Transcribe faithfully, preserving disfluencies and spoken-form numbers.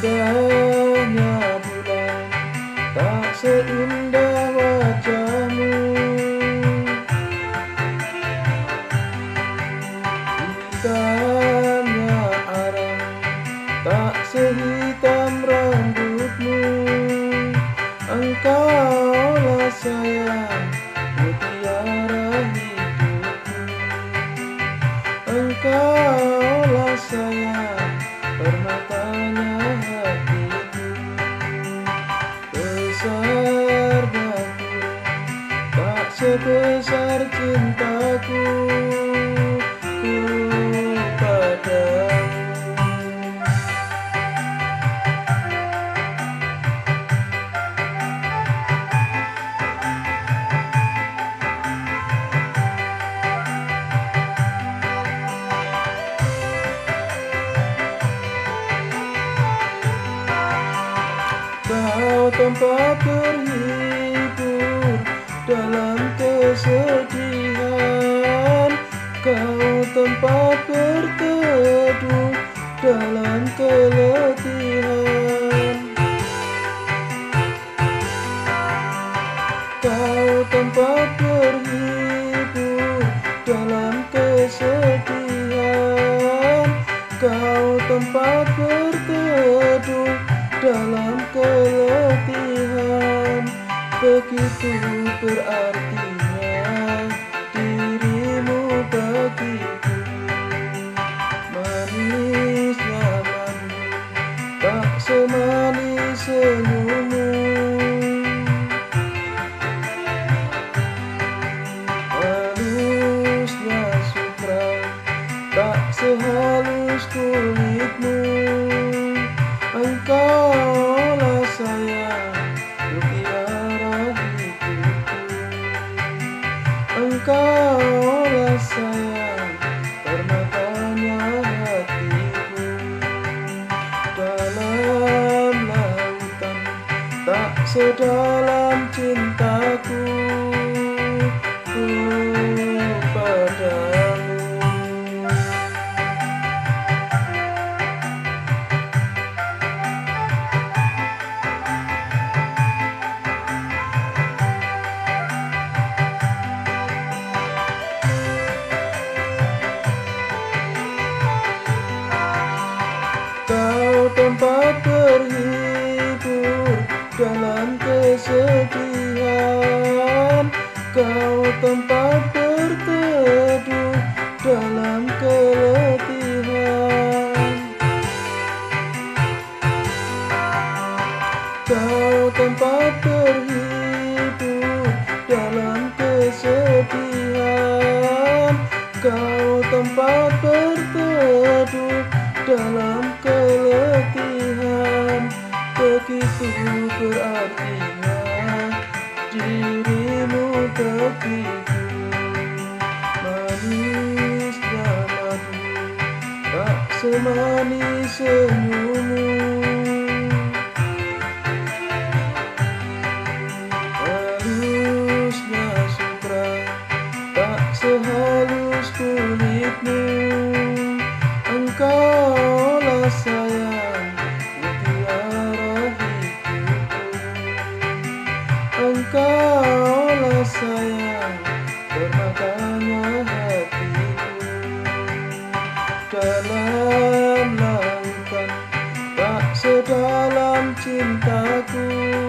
indahnya bulan, tak seindah wajahmu. Hitamnya arang, tak sehitam rambutmu. Engkaulah sayang, mutiara hidupku. Engkaulah sayang, permatanya hatiku. Besar gapura, tak sebesar cintaku padamu. Kau tempat berhibur dalam kesedihan, kau tempat berteduh dalam keletihan. Kau tempat berhibur dalam kesedihan, kau tempat berteduh dalam keletihan. Begitu berartinya dirimu bagiku. Manisnya madu, tak semanis senyummu. Halusnya sukra, tak sehalus kulitmu. Engkaulah sayang, mutiara hidupku. Engkaulah sayang, permatanya hatiku. Dalam lautan, tak sedalam cintaku padamu. Kau tempat berhibur dalam kesedihan, kau tempat berteduh dalam keletihan. Kau tempat berhibur dalam kesedihan, kau tempat berteduh dalam keletihan. Begitu berartinya dirimu bagiku. Manisnya madu, tak semanis senyummu. Halusnya sukra, tak sehalus kulitmu. Engkaulah sayang, mutiara hidupku. Engkaulah sayang, permatanya hatiku. Dalam lautan, tak sedalam cintaku.